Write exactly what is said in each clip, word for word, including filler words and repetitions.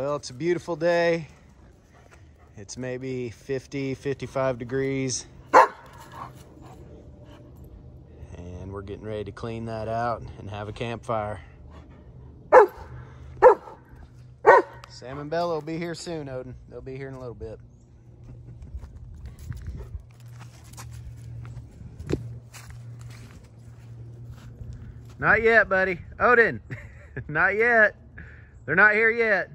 Well, it's a beautiful day. It's maybe fifty, fifty-five degrees. And we're getting ready to clean that out and have a campfire. Sam and Bella will be here soon, Odin. They'll be here in a little bit. Not yet, buddy. Odin, not yet. They're not here yet.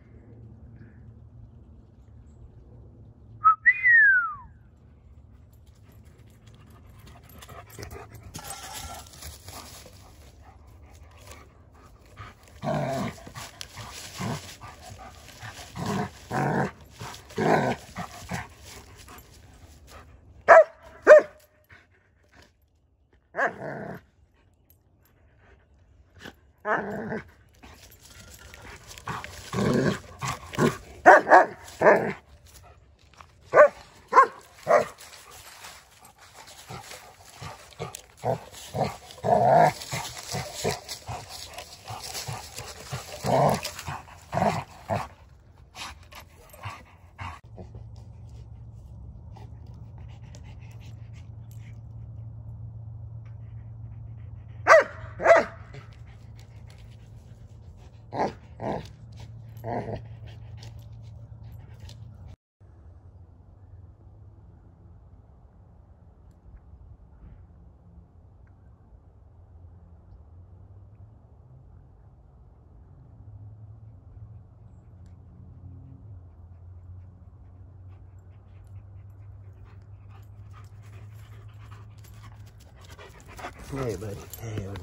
Hey, buddy. Hey, Odin.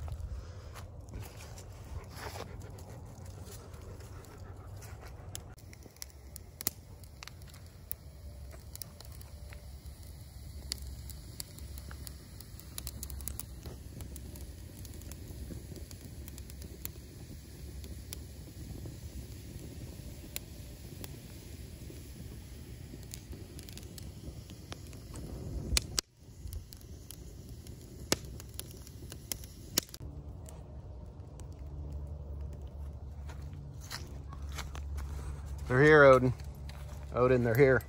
They're here, Odin. Odin, they're here.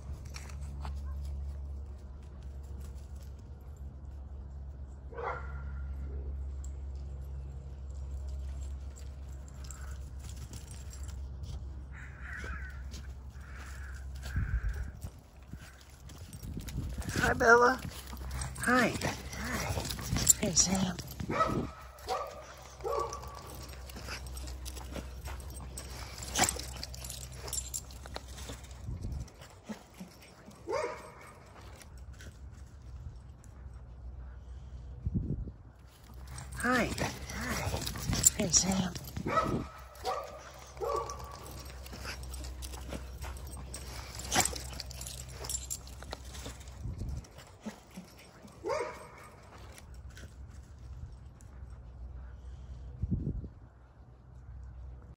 Hi, Bella. Hi. Hi. Hey, Sam. Hi. Hi. Hey, Sam.